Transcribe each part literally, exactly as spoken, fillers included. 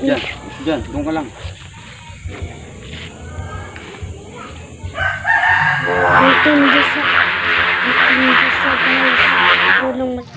Diyan, diyan, doon ka lang. Ito hindi sa ito hindi sa guys. Tulong mag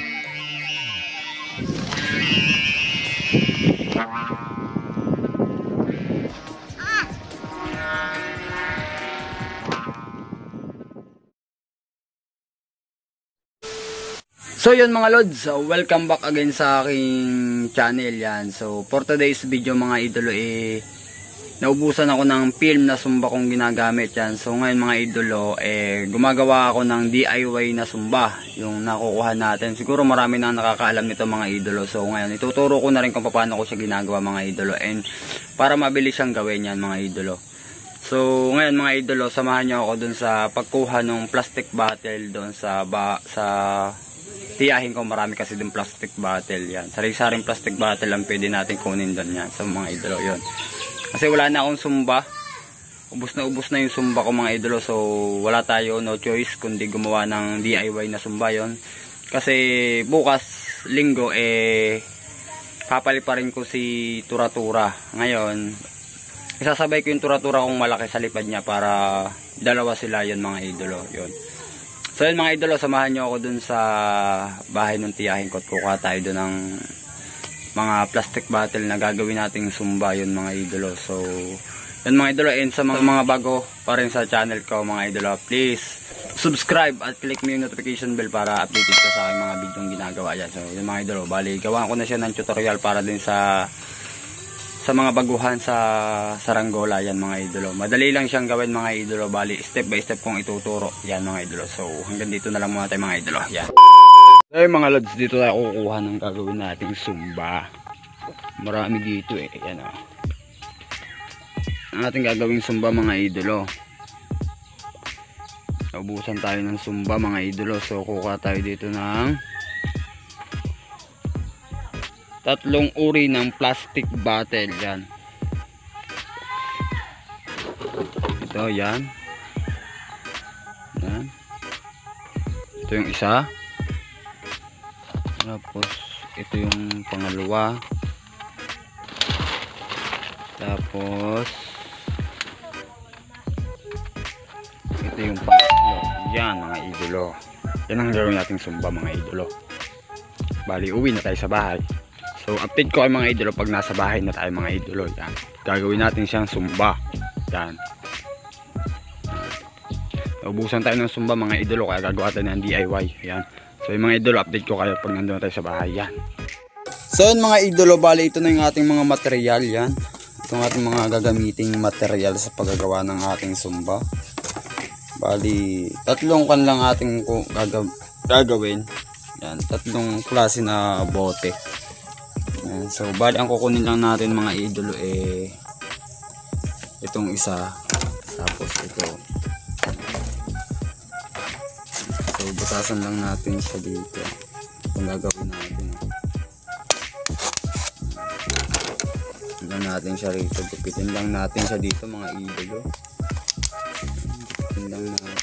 So yun mga lods, so welcome back again sa aking channel yan. So for today's video mga idolo, eh naubusan ako ng film na sumba kong ginagamit yan. So ngayon mga idolo, eh gumagawa ako ng D I Y na sumba, yung nakukuha natin. Siguro marami na nakakaalam nito mga idolo. So ngayon ituturo ko na rin kung paano ko siya ginagawa mga idolo, and para mabilis siyang gawin yan mga idolo. So ngayon mga idolo, samahan niyo ako dun sa pagkuha ng plastic bottle dun sa ba, sa tiyahin ko. Marami kasi din plastic bottle yan. Sari-saring plastic bottle lang pwede natin kunin doon yan sa mga idolo yun. Kasi wala na akong sumba. Ubus na ubus na yung sumba ko mga idolo. So wala tayo, no choice kundi gumawa ng D I Y na sumba yon. Kasi bukas linggo eh papalit pa rin ko si Tura-Tura. Ngayon isasabay ko yung Tura-Tura kong malaki sa lipad niya para dalawa sila yon mga idolo yon. So yun mga idolo, samahan nyo ako dun sa bahay ng tiyahin ko at kukuha tayo dun ng mga plastic bottle na gagawin nating sumba yun mga idolo. So yun mga idolo, and sa mga, mga bago pa rin sa channel ko mga idolo, please subscribe at click mo yung notification bell para updated ka sa aking mga video yung ginagawa yan. So yun mga idolo, bali gawa ko na siya ng tutorial para din sa sa mga baguhan sa saranggola yan mga idolo. Madali lang siyang gawin mga idolo, bali step by step kong ituturo yan mga idolo. So hanggang dito na lang muna tayo mga idolo yan. So mga lods, dito tayo kukuha ng gagawin nating sumba. Marami dito eh, yan o. Ang ating gagawing sumba mga idolo, naubusan tayo ng sumba mga idolo. So kukuha tayo dito ng tatlong uri ng plastic bottle yan. Ito yan. Yan. Ito yung isa. Tapos ito yung pangalawa. Tapos ito yung pangatlo. Yan mga idolo. Yan ang gagawin nating sumba mga idolo. Bali uwi na tayo sa bahay. So update ko ay mga idolo pag nasa bahay na tayo mga idolo. Yan. Gagawin natin siyang sumba. Yan. Naubusan tayo ng sumba mga idolo, kaya gagawa tayo ng D I Y. Yan. So yung mga idolo, update ko kayo pag nandun tayo sa bahay. Yan. So yun mga idolo, bali ito na yung ating mga material. Yan. Itong ating mga gagamiting material sa paggagawa ng ating sumba. Bali tatlong kan lang ating gagawin. Yan. Tatlong klase na bote. Yan. So bali ang kukunin lang natin mga idolo eh itong isa, tapos ito. So butasan lang natin siya dito. Itong gagawin natin. Hanggang natin siya rito. Gupitin lang natin siya dito mga idolo. Gupitin lang natin.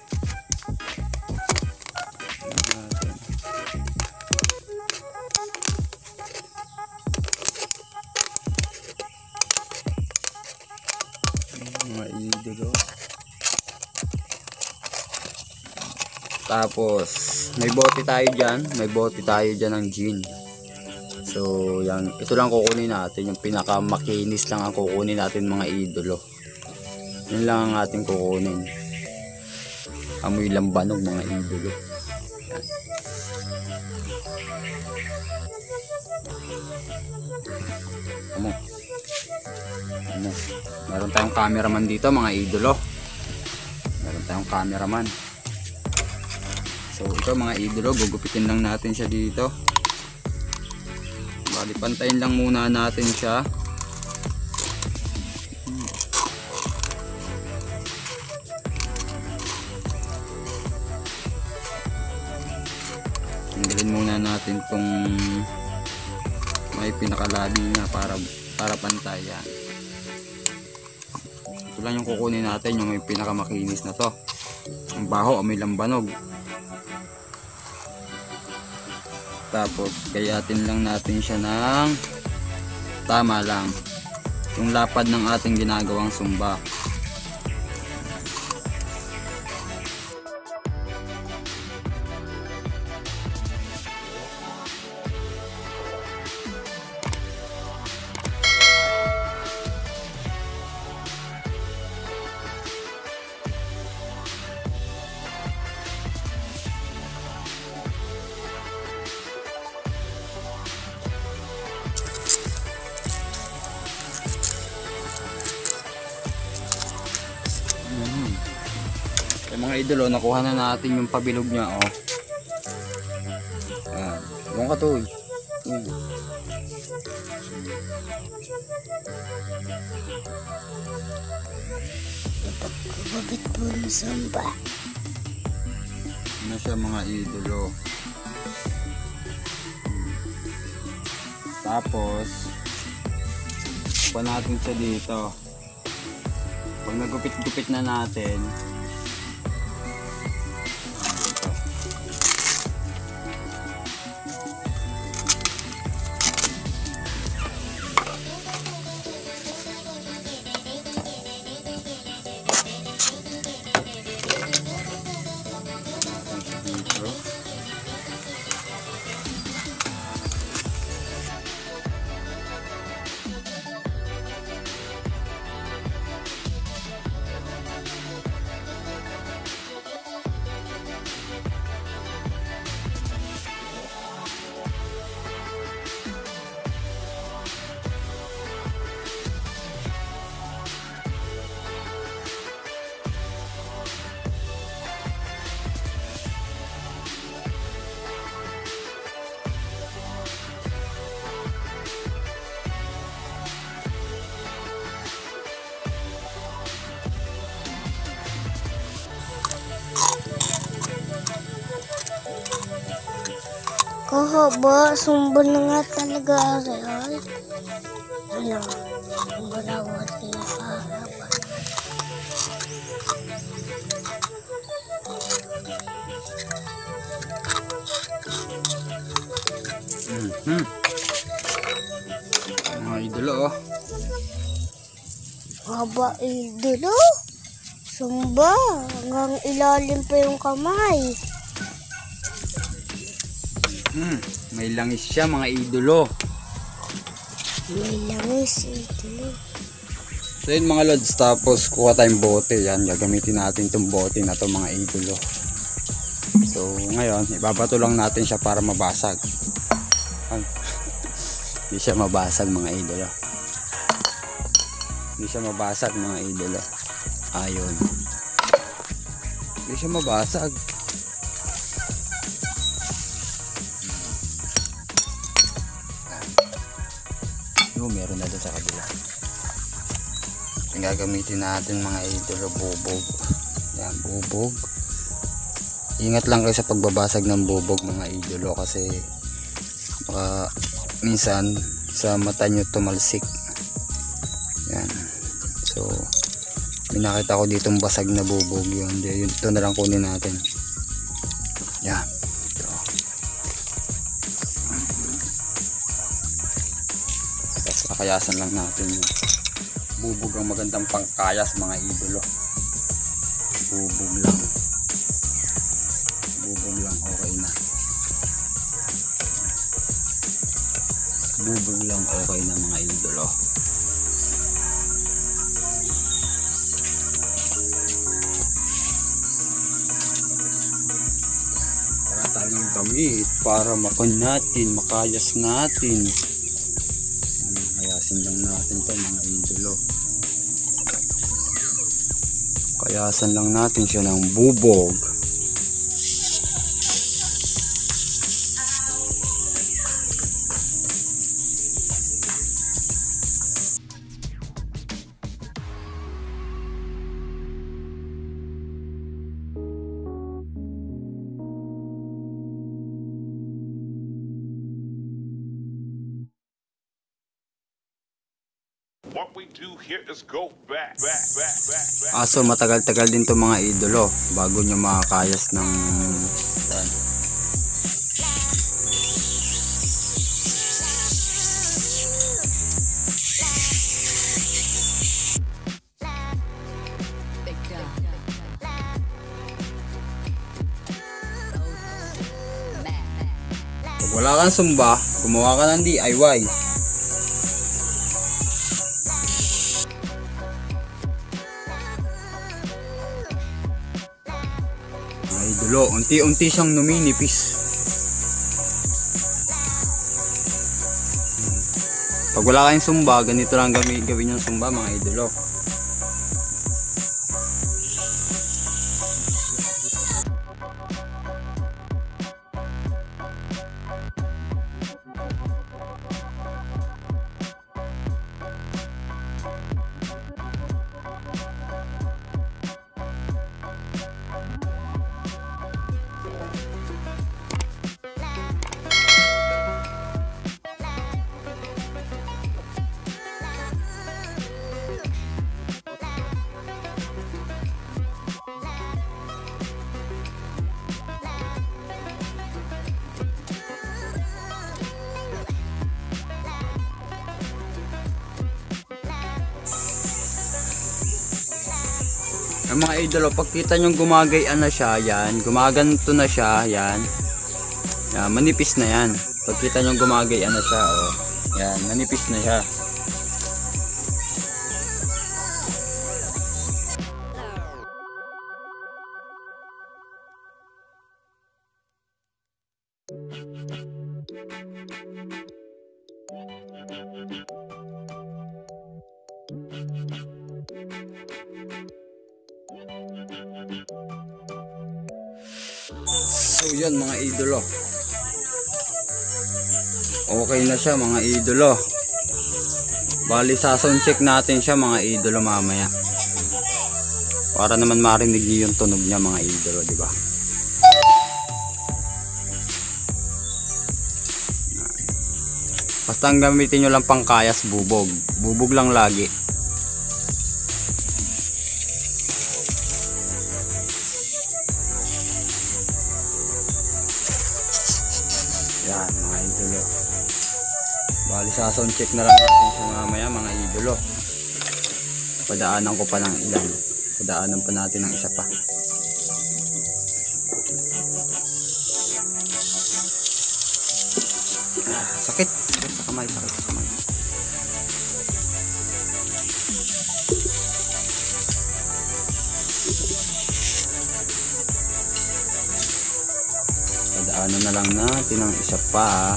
Tapos may bote tayo dyan, may bote tayo dyan ng gin. So yan, ito lang kukunin natin, yung pinaka makinis lang ang kukunin natin mga idolo. Yun lang ang ating kukunin. Amoy lambanog mga idolo. Amo. Amo. Meron tayong cameraman dito mga idolo. Meron tayong cameraman. So ito mga idolo, gugupitin lang natin siya dito. Bali pantayin lang muna natin siya. Tanggalin muna natin tong may pinakalabi niya para para pantay yan. Ito lang yung kukunin natin, yung may pinakamakinis na to. Ang baho, may lambanog. Tapos gayatin lang natin siya ng tama lang yung lapad ng ating ginagawang sumba. Mga idol, oh, nakuha na natin yung pabilog niya, oh. Ayan. Buwan ka to, eh. Uy. Babit po ng sumba. Ano siya mga idol, oh. Tapos, pa natin siya dito. Pag nagupit-gupit na natin, Kahaba, sumba na nga talaga ay. Ano, sumba na wati kahaba. Mm-hmm. Mga idolo, oh. Haba idolo. Sumba, hanggang ilalim pa yung kamay. Hmm, may langis siya mga idolo. May langis idolo. So yun mga lods, tapos kuha tayong bote. Yan, gagamitin natin itong bote na to mga idolo. So ngayon, ibabato lang natin siya para mabasag. Hindi siya mabasag mga idolo. Hindi siya mabasag mga idolo. Ayun. Hindi siya mabasag. Yung meron na doon sa kabila. Yung gagamitin natin mga idolo, bubog. Yan, bubog. Ingat lang kayo sa pagbabasag ng bubog mga idolo, kasi baka minsan sa mata nyo tumalsik. Yan. So may nakita ko ditong basag na bubog. Yun, yun, ito na lang kunin natin. Yan. Ito. Tapos kakayasan lang natin yun. Bubog ang magandang pangkayas mga idolo. Bubog lang. Bubog lang, okay na. Bubog lang, okay na mga idolo. Para tayong damit para makon natin, makayas natin. Kayasin lang natin to mga idolo. Kayasan lang natin siya ng bubog. What we do here is go back, back, back, back, back. Ah, so matagal-tagal din to mga idolo bago nyo makakayas ng yan. wala kang sumba, gumawa ka ng D I Y. Mga idolo, unti-unti siyang numinipis. Pag wala kayong sumba, ganito lang gawin, gawin yung sumba mga idolo. Ang mga idolo, pagkita nyo gumagayan na siya, yan, gumaganto na siya, yan, yan, manipis na yan. Pagkita nyo gumagayan na siya, oh, yan, manipis na siya. So yan mga idolo, okay na siya mga idolo. Bali sa sound check natin siya mga idolo mamaya, para naman marinig niyo yung tunog niya mga idolo, di ba? Basta ang gamitin nyo lang pangkayas bubog, bubog lang lagi. Yan mga idolo, bali sa sound check na lang natin siya mamaya mga idolo. Padaanan ko pa ng ilan, padaanan pa natin ng isa pa. Ah, sakit, sakit sa kamay, sakit sa kamay. Padaanan na lang natin ng isa pa.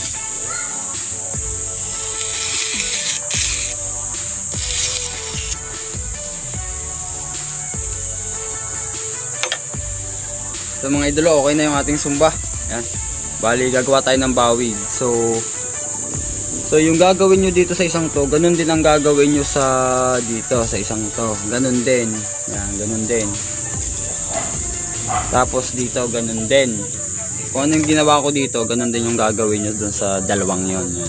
So mga idolo, okay na yung ating sumba. Yan. Bali gagawa tayo ng bawig. So So yung gagawin nyo dito sa isang to, ganun din ang gagawin nyo sa dito sa isang to. Ganun din. Yan, ganun din. Tapos dito ganun din. Kung ano yung ginawa ko dito, ganun din yung gagawin nyo dun sa dalawang yon. Yan.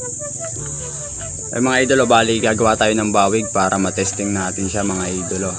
Ay mga idolo, bali gagawa tayo ng bawig para matesting natin siya mga idolo.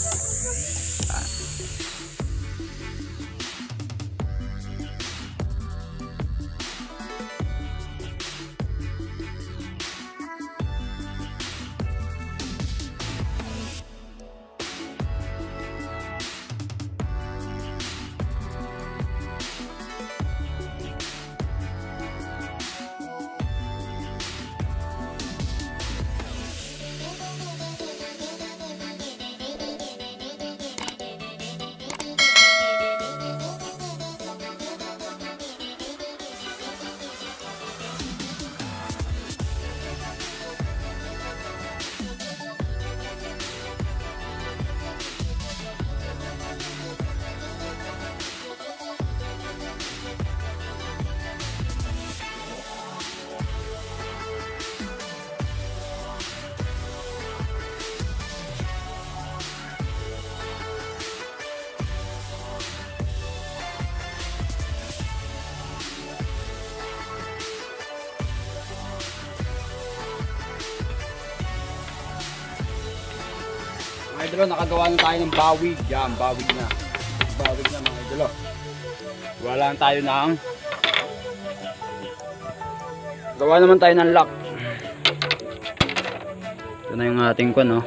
Mga idolo, nakagawa na tayo ng bawig. Yan, bawig na. Bawig na mga idolo. Wala lang tayo ng gawa naman tayo ng lock. Ito na yung ating ko, no?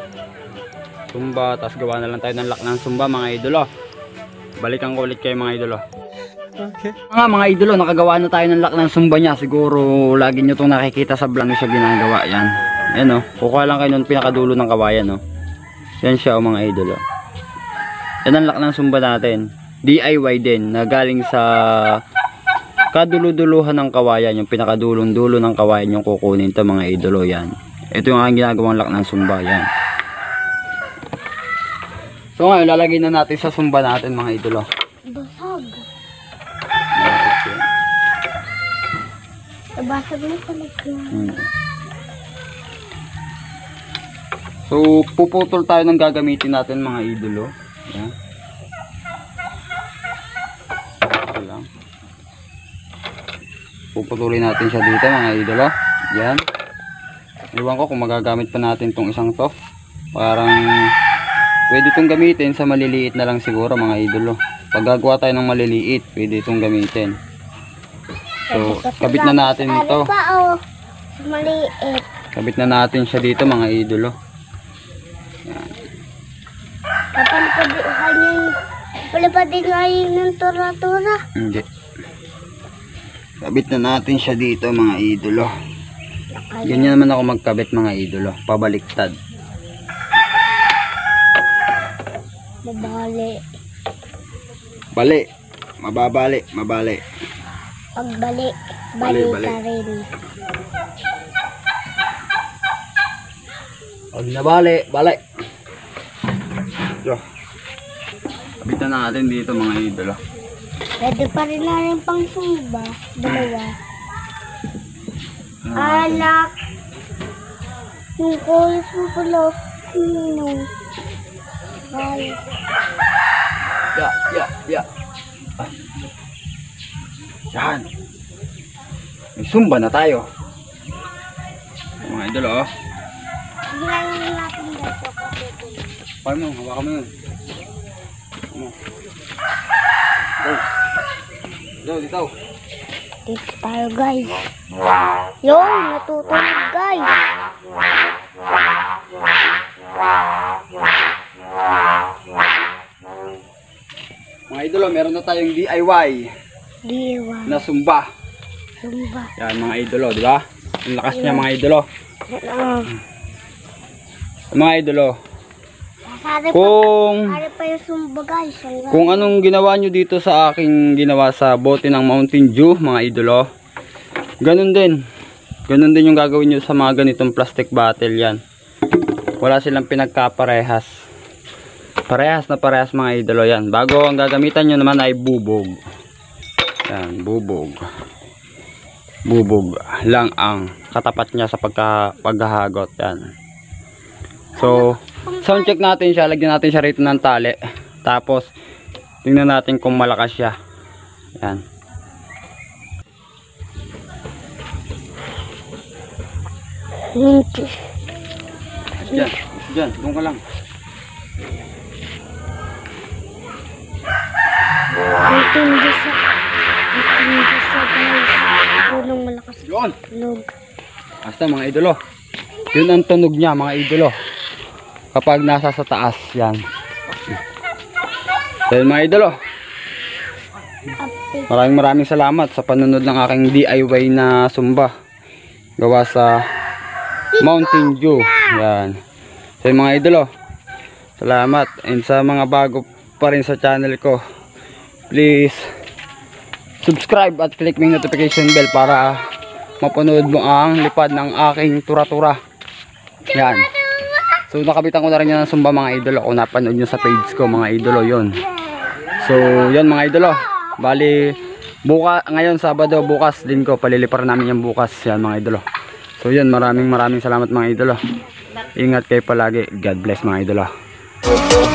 Sumba, tapos gawa na lang tayo ng lock ng sumba mga idolo. Balikan ko ulit kayo mga idolo. Mga mga idolo, nakagawa na tayo ng lock ng sumba niya. Siguro lagi nyo itong nakikita sa vlog siya ginagawa. Yan. Yan o. Kukuha lang kayo ng pinakadulo ng kawayan o. Yan siya o mga idolo. Yan ang lock ng sumba natin. D I Y din. Na galing sa kaduluduluhan ng kawayan. Yung pinakadulong dulo ng kawayan yung kukunin ito mga idolo. Yan. Ito yung aking ginagawang lock ng sumba. Yan. So ngayon lalagay na natin sa sumba natin mga idolo. Basag. Basag na talaga. Hmm. So puputol tayo ng gagamitin natin mga idolo. Yan. Ito lang. Puputulin natin siya dito mga idolo. Yan. Iwan ko kung magagamit pa natin tong isang to. Parang pwede itong gamitin sa maliliit na lang siguro mga idolo. Pag gagawa tayo ng maliliit, pwede itong gamitin. So, kabit na natin ito. Ano pa oh? Maliit. Kabit na natin siya dito mga idolo. Yan. Papalipadihan yun. Papalipadihan nga yun ng tura-tura. Hindi. Kabit na natin siya dito mga idolo. Ganyan naman ako magkabit mga idolo. Pabaliktad. Mabali. Bali. Mababali. Mabali. Pagbali. Bali, Bali bali. ka rin. Pag nabali. Bali. So, kabit na natin dito mga idolo. Pwede pa rin na rin pang sumba. Dalawa. Alak. Yung kulis mo pala. Sino? Ay. Ya, ya, ya. Ah. Yan. May sumba na tayo. Mga idolo oh. Ginagawa natin dito. Paano mo? Hawakan mo yun. Ano? Go. Go, dito. Dito tayo guys. Yung natutulog guys. Mga idolo, meron na tayong D I Y Diwa. na sumba. Sumba. Yan mga idolo, di ba? Ang lakas niya mga idolo. Ano? Mga idolo, Sari pa, kung sari pa yung sumba guys. Ang kung anong ginawa nyo dito sa aking ginawa sa bote ng Mountain Dew mga idolo, ganun din. Ganun din yung gagawin nyo sa mga ganitong plastic bottle yan. Wala silang pinagkaparehas. Parehas na parehas mga idolo yan. Bago ang gagamitan nyo naman ay bubog. Yan, bubog. Bubog lang ang katapat niya sa pagka, paghahagot. Yan. So, sound check natin siya. Lagyan natin siya rito ng tali. Tapos, tingnan natin kung malakas siya. Yan. Hindi. Diyan, diyan, doon ka lang. Hindi sa hindi sa guys. Tulong malakas. Yun. Tulog. Basta mga idolo. Yun ang tunog niya mga idolo. Kapag nasa sa taas. Yan. So yun mga idolo. Maraming maraming salamat sa panunod ng aking D I Y na sumba. Gawa sa Mountain Dew. Yan. So yun mga idolo. Salamat. And sa mga bago pa rin sa channel ko, please subscribe at click yung notification bell para mapanood mo ang lipad ng aking tura-tura. Yan. So nakabitan ko na rin yan ng sumba mga idolo. Kung napanood nyo sa page ko mga idolo yon. So yan mga idolo. Bali buka, ngayon Sabado, bukas din ko palilipar namin yung bukas. Yan mga idolo. So yan, maraming maraming salamat mga idolo. Ingat kayo palagi. God bless mga idolo.